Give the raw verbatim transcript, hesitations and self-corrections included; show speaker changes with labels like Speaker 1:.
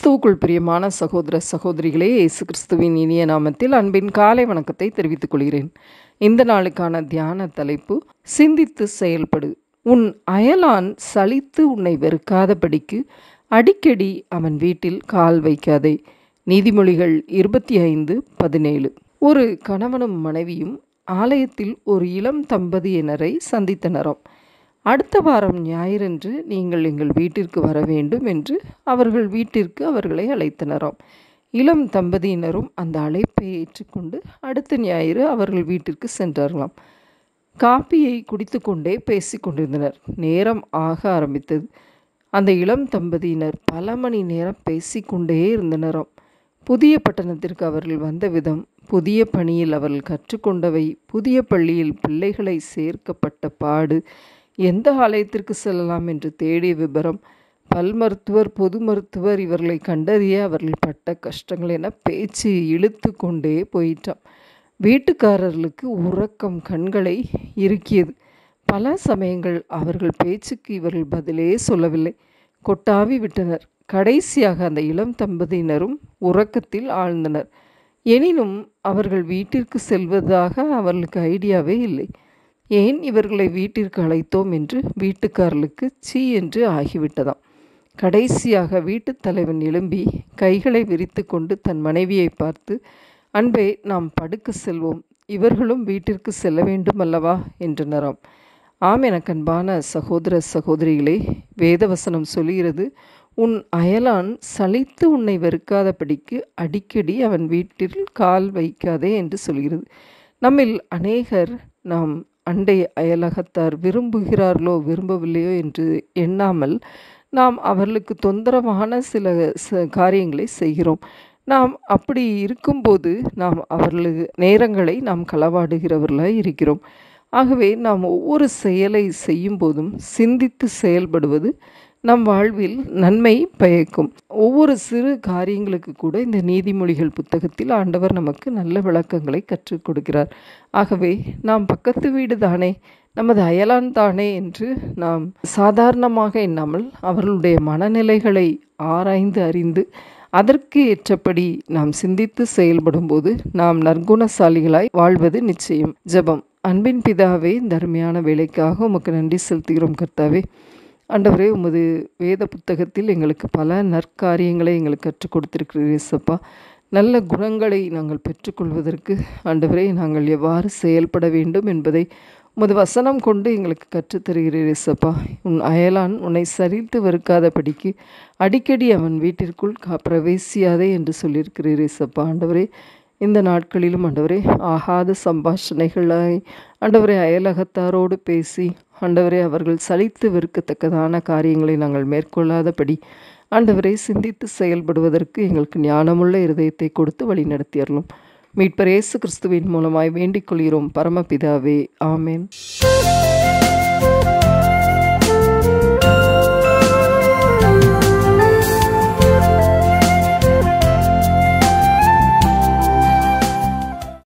Speaker 1: கிறிஸ்துவுக்குள் பிரியமான சகோதர சகோதரிகளே, இயேசு கிறிஸ்துவின் இனிய நாமத்தில் அன்பின் காலை வணக்கத்தை தெரிவித்துக் கொள்கிறேன். இந்த நாளுக்கான தியான தலைப்பு, சிந்தித்து செயல்படு. உன் அயலான் சலித்து உன்னை வெறுக்காதபடிக்கு அடிக்கடி அவன் வீட்டில் கால் வைக்காதே. நீதிமொழிகள் இருபத்தி ஐந்து பதினேழு. ஒரு கணவனும் மனைவியும் ஆலயத்தில் ஒரு இளம் தம்பதியினரை சந்தித்தனராம். அடுத்த வாரம் ஞாயிறன்று நீங்கள் எங்கள் வீட்டிற்கு வர வேண்டும் என்று அவர்கள் வீட்டிற்கு அவர்களை அழைத்தனராம். இளம் தம்பதியினரும் அந்த அழைப்பை ஏற்றுக்கொண்டு அடுத்த ஞாயிறு அவர்கள் வீட்டிற்கு சென்றார்களாம். காப்பியை குடித்து கொண்டே பேசி கொண்டிருந்தனர். நேரம் ஆக ஆரம்பித்தது. அந்த இளம் தம்பதியினர் பல மணி நேரம் பேசிக்கொண்டே இருந்தனராம். புதிய பட்டணத்திற்கு அவர்கள் வந்த விதம், புதிய பணியில் அவர்கள் கற்றுக்கொண்டவை, புதிய பள்ளியில் பிள்ளைகளை சேர்க்கப்பட்ட பாடு, எந்த ஆலயத்திற்கு செல்லலாம் என்று தேடிய விபரம், பல் மருத்துவர் பொது மருத்துவர் இவர்களை கண்டறிய அவர்கள் பட்ட கஷ்டங்கள் என பேச்சு இழுத்து கொண்டே போயிட்டான். வீட்டுக்காரர்களுக்கு உறக்கம் கண்களை இறுக்கியது. பல சமயங்கள் அவர்கள் பேச்சுக்கு இவர்கள் பதிலே சொல்லவில்லை. கொட்டாவி விட்டனர். கடைசியாக அந்த இளம் தம்பதியினரும் உறக்கத்தில் ஆழ்ந்தனர். எனினும் அவர்கள் வீட்டிற்கு செல்வதாக அவர்களுக்கு ஐடியாவே இல்லை. ஏன் இவர்களை வீட்டிற்கு அழைத்தோம் என்று வீட்டுக்காரர்களுக்கு சீ என்று ஆகிவிட்டதாம். கடைசியாக வீட்டுத் தலைவன் எழும்பி கைகளை விரித்து கொண்டு தன் மனைவியை பார்த்து, அன்பே, நாம் படுக்க செல்வோம், இவர்களும் வீட்டிற்கு செல்ல வேண்டும் அல்லவா என்றனராம். ஆம், எனக்கு அன்பான சகோதர சகோதரிகளே, வேதவசனம் சொல்கிறது, உன் அயலான் சலித்து உன்னை வெறுக்காதபடிக்கு அடிக்கடி அவன் வீட்டில் கால் வைக்காதே என்று சொல்கிறது. நம்மில் அநேகர் நாம் அண்டை அயலகத்தார் விரும்புகிறார்களோ விரும்பவில்லையோ என்று எண்ணாமல் நாம் அவர்களுக்கு தொந்தரவான சில காரியங்களை செய்கிறோம். நாம் அப்படி இருக்கும்போது நாம் அவர்களுக்கு நேரங்களை நாம் களவாடுகிறவர்களாய் இருக்கிறோம். ஆகவே நாம் ஒவ்வொரு செயலை செய்யும் போதும் சிந்தித்து செயல்படுவது நம் வாழ்வில் நன்மை பயக்கும். ஒவ்வொரு சிறு காரியங்களுக்கு கூட இந்த நீதிமொழிகள் புத்தகத்தில் ஆண்டவர் நமக்கு நல்ல விளக்கங்களை கற்றுக் கொடுக்கிறார். ஆகவே நாம் பக்கத்து வீடு தானே, நமது அயலான் தானே என்று நாம் சாதாரணமாக எண்ணாமல் அவர்களுடைய மனநிலைகளை ஆராய்ந்து அறிந்து அதற்கு ஏற்றபடி நாம் சிந்தித்து செயல்படும் போது நாம் நற்குணசாலிகளாய் வாழ்வது நிச்சயம். ஜெபம். அன்பின் பிதாவே, இந்த அருமையான வேலைக்காக உமக்கு நன்றி செலுத்துகிறோம் கர்த்தாவே. ஆண்டவரே, உமது வேத புத்தகத்தில் எங்களுக்கு பல நற்காரியங்களை எங்களுக்கு கற்றுக் கொடுத்திருக்கிறீர் இயேசப்பா. நல்ல குணங்களை நாங்கள் பெற்றுக்கொள்வதற்கு ஆண்டவரே நாங்கள் எவ்வாறு செயல்பட வேண்டும் என்பதை உமது வசனம் கொண்டு எங்களுக்கு கற்றுத்தருகிறீர் இயேசப்பா. உன் அயலான் உன்னை சரித்து வெறுக்காதபடிக்கு அடிக்கடி அவன் வீட்டிற்குள் கா பிரவேசியாதே என்று சொல்லியிருக்கிறீர் இயேசப்பா. ஆண்டவரே, இந்த நாட்களிலும் ஆண்டவரே ஆகாத சம்பாஷணைகளாய் ஆண்டவரே அயலகத்தாரோடு பேசி ஆண்டவரே அவர்கள் சலித்து வெறுக்கத்தக்கதான காரியங்களை நாங்கள் மேற்கொள்ளாதபடி ஆண்டவரை சிந்தித்து செயல்படுவதற்கு எங்களுக்கு ஞானமுள்ள இருதயத்தை கொடுத்து வழி நடத்தியறலும். மீட்பர் இயேசு கிறிஸ்துவின் மூலமாய் வேண்டிக் கொள்கிறோம் பரமபிதாவே. ஆமேன்.